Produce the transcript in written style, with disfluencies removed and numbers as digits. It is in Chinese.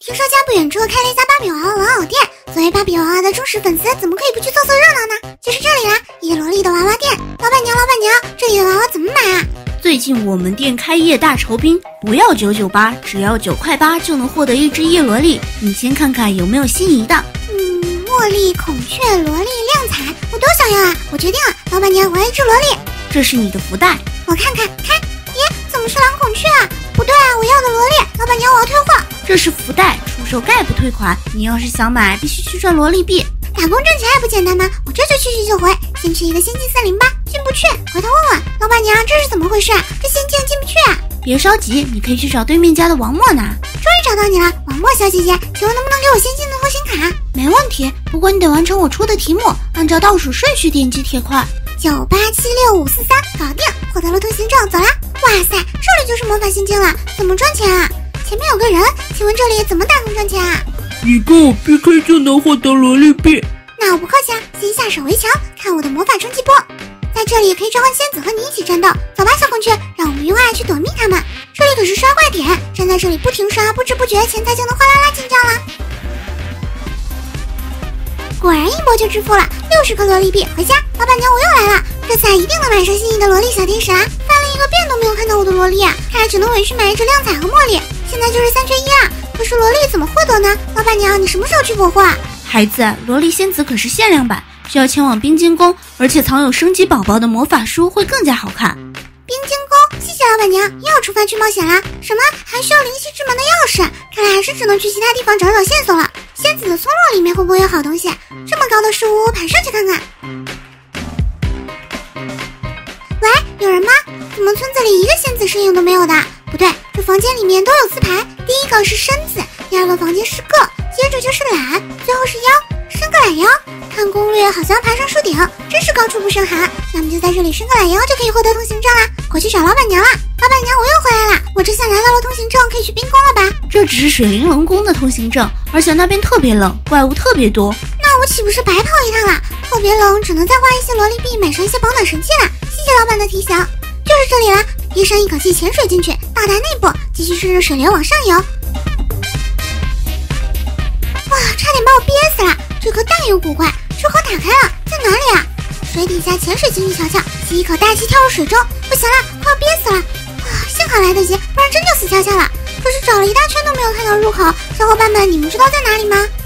听说家不远处开了一家芭比娃娃玩偶店，作为芭比娃娃的忠实粉丝，怎么可以不去凑凑热闹呢？就是这里啦，叶罗丽的娃娃店。老板娘，这里的娃娃怎么买啊？ 最近我们店开业大酬宾，不要998，只要9块8就能获得一只叶罗丽。你先看看有没有心仪的。 茉莉、孔雀、萝莉、亮彩，我都想要啊！我决定了，老板娘，我要一只萝莉。 这是你的福袋， 我看，咦，怎么是蓝孔雀啊？不对啊，我要的萝莉，老板娘，我要退货。 这是福袋，出售概不退款。你要是想买，必须去赚萝莉币。 打工挣钱还不简单吗？我这就去就回，先去一个仙境森林吧。进不去，回头问问老板娘，这是怎么回事啊？这仙境进不去啊！ 别着急，你可以去找对面家的王默拿。 终于找到你了，王默小姐姐，请问能不能给我仙境的通行卡？ 没问题，不过你得完成我出的题目，按照倒数顺序点击铁块。 9876543，搞定，获得了通行证，走啦！哇塞，这里就是魔法仙境了，怎么赚钱啊？前面有个人，请问这里怎么打工赚钱啊？ 你跟我 PK 就能获得萝莉币。 那我不客气啊，先下手为强，看我的魔法冲击波！在这里可以召唤仙子和你一起战斗，走吧，小孔雀，让我们用爱去躲避他们。这里可是刷怪点，站在这里不停刷，不知不觉钱财就能哗啦啦进账了。果然一波就致富了，60颗萝莉币，回家。老板娘，我又来了，这次一定能买上心仪的萝莉小天使啊！翻了一个遍都没有看到我的萝莉啊，看来只能委屈买一只亮彩和茉莉，现在就是3缺1啊！可是萝莉怎么获得呢？老板娘，你什么时候去补货啊？ 孩子，萝莉仙子可是限量版，需要前往冰晶宫，而且藏有升级宝宝的魔法书会更加好看。 冰晶宫，谢谢老板娘，又要出发去冒险啦！什么？还需要灵犀之门的钥匙？看来还是只能去其他地方找找线索了。仙子的村落里面会不会有好东西？这么高的树屋，爬上去看看。喂，有人吗？怎么村子里一个仙子身影都没有的？不对，这房间里面都有字牌，第一个是身子，第二个房间是个，接着就是懒，最后是腰，伸个懒腰。看攻略好像要爬上树顶，真是高处不胜寒。那么就在这里伸个懒腰就可以获得通行证啦。快去找老板娘了。老板娘，我又回来了，我这下拿到了通行证，可以去冰宫了吧？ 这只是水玲珑宫的通行证，而且那边特别冷，怪物特别多。 那我岂不是白跑一趟了？特别冷，只能再花一些萝莉币买上一些保暖神器了。谢谢老板的提醒，就是这里了。憋上一口气潜水进去，到达内部，继续顺着水流往上游。哇，差点把我憋死了！这颗蛋有古怪，这口打开了，在哪里啊？水底下潜水进去瞧瞧，吸一口大气跳入水中，不行了，快要憋死了！哇，幸好来得及，不然真就死翘翘了。可是找了一大圈都没有看到入口，小伙伴们，你们知道在哪里吗？